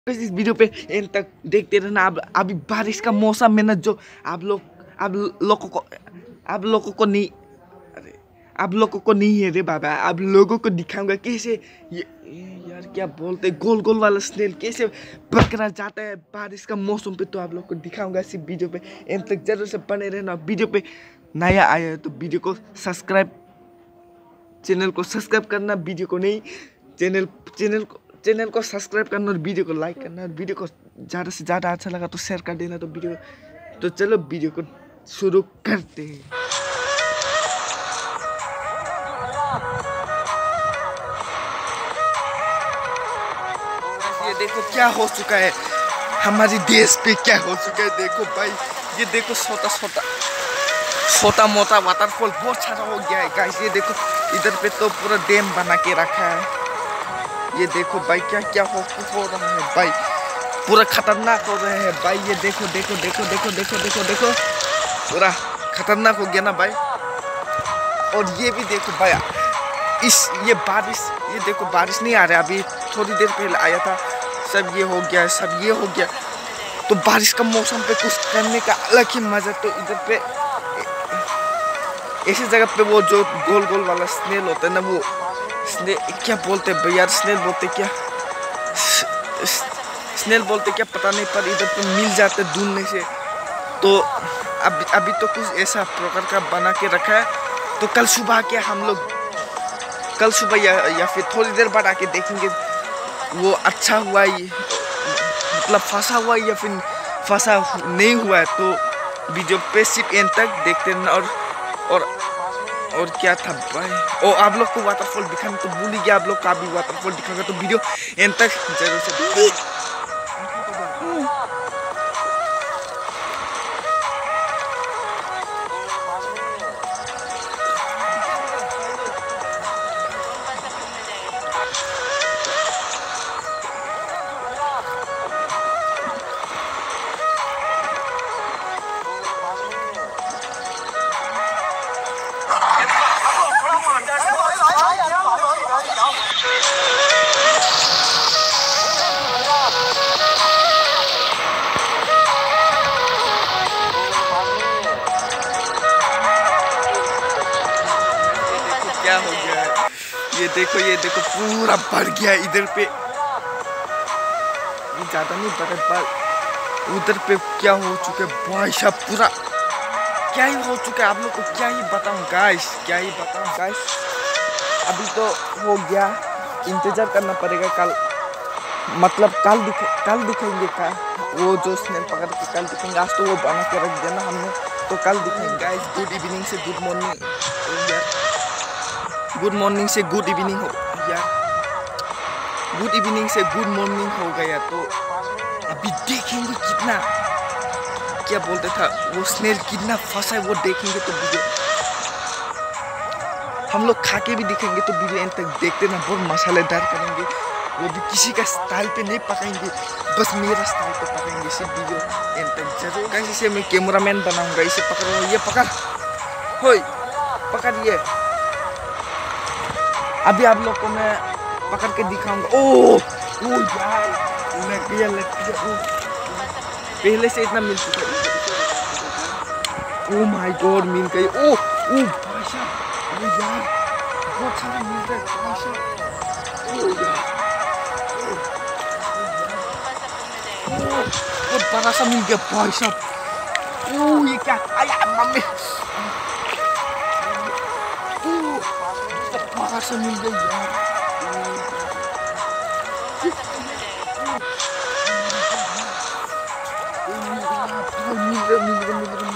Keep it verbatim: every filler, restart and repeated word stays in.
इस वीडियो पे एंड तक देखते रहना। अब अभी बारिश का मौसम में ना जो आप लोग आप लोगों को आप लोगों को नहीं अरे आप लोगों को नहीं है रे बाबा, आप लोगों को दिखाऊंगा कैसे ये यार क्या बोलते गोल गोल वाला स्नेल कैसे पकड़ा जाता है बारिश का मौसम पे। तो आप लोग को दिखाऊंगा इस वीडियो पे एंड तक जरूर से बने रहना। वीडियो पे नया आया है तो वीडियो को सब्सक्राइब चैनल को सब्सक्राइब करना, वीडियो को नहीं चैनल चैनल को चैनल को सब्सक्राइब करना और वीडियो को लाइक करना और वीडियो को ज़्यादा से ज़्यादा अच्छा लगा तो शेयर कर देना। तो वीडियो तो चलो वीडियो को शुरू करते हैं। ये देखो क्या हो चुका है हमारे देश पे, क्या हो चुका है देखो भाई। ये देखो छोटा छोटा छोटा मोटा वाटरफॉल बहुत सारा हो गया है गाइस। ये देखो इधर पे तो पूरा डैम बना के रखा है। ये देखो भाई क्या क्या हो, हो रहा है भाई, पूरा खतरनाक हो रहा है भाई। ये देखो देखो देखो देखो देखो देखो देखो पूरा खतरनाक हो गया ना भाई। और ये भी देखो भाई इस ये बारिश, ये देखो बारिश नहीं आ रहा अभी, थोड़ी देर पहले आया था। सब ये हो गया, सब ये हो गया। तो बारिश का मौसम पे कुछ करने का अलग ही मजा। तो इधर पे ऐसी जगह पे वो जो गोल गोल वाला स्नेल होता है ना, वो स्नेल क्या बोलते हैं भैया, स्नेल बोलते क्या स्नेल बोलते क्या पता नहीं, पर इधर पे मिल जाते ढूंढने से। तो अभी अभी तो कुछ ऐसा प्रकार का बना के रखा है। तो कल सुबह के हम लोग कल सुबह या, या फिर थोड़ी देर बाद आके देखेंगे वो अच्छा हुआ ही मतलब फंसा हुआ या फिर फंसा नहीं हुआ है। तो वीडियो पे सिर्फ एंड तक देखते रहना। और और और क्या था भाई, ओ आप लोग को वाटरफॉल दिखाने तो भूल ही गया, आप लोग का भी वाटरफॉल दिखाऊंगा। तो वीडियो एंड तक जरूर से क्या हो गया है। ये देखो ये देखो पूरा बढ़ गया इधर पे, ये ज्यादा नहीं बढ़ा पर उधर पे क्या हो चुका है भाई साहब, पूरा क्या ही हो चुका है। आप लोग को क्या ही बताऊं गाइस, क्या ही बताऊं गाइस। अभी तो हो गया, इंतजार करना पड़ेगा कल, मतलब कल दिख कल दिखेंगे का वो जो स्नेल पकड़ के कल दिखेंगे। आज तो वो बना के रख दिया ना हमने, तो कल दिखेंगे गाइस। गुड इवनिंग से गुड मॉर्निंग यार, गुड मॉर्निंग से गुड इवनिंग हो यार, गुड इवनिंग से गुड मॉर्निंग हो गया। तो अभी देखेंगे कितना क्या बोलते था वो स्नेल कितना फंसा है वो देखेंगे। तो वीडियो हम लोग खा के भी दिखेंगे। तो वीडियो एंड तक देखते ना, बहुत मसालेदार करेंगे। वो भी किसी का स्टाइल पे नहीं पकाएंगे, बस मेरा स्टाइल पे पकाएंगे। इसे वीडियो एंड तक जरूर कैसे से मैं कैमरामैन बनाऊंगा। इसे पकड़ो, ये पकड़ हो पकड़िए। अभी आप लोग को मैं पकड़ के दिखाऊंगा। ओ ओ यार लग गया लग गया, ओ पहले से इतना मिल चुका है। ओ माय गॉड मिल गई। ओ ओ भाई साहब, ओ यार बहुत सारा मिल रहा है भाई साहब। ओ यार बहुत बड़ा सा मिल गया भाई साहब। ओ ये क्या आया मम्मी, बड़ा सा मिल गया यार। मिल रहा मिल रहा मिल रहा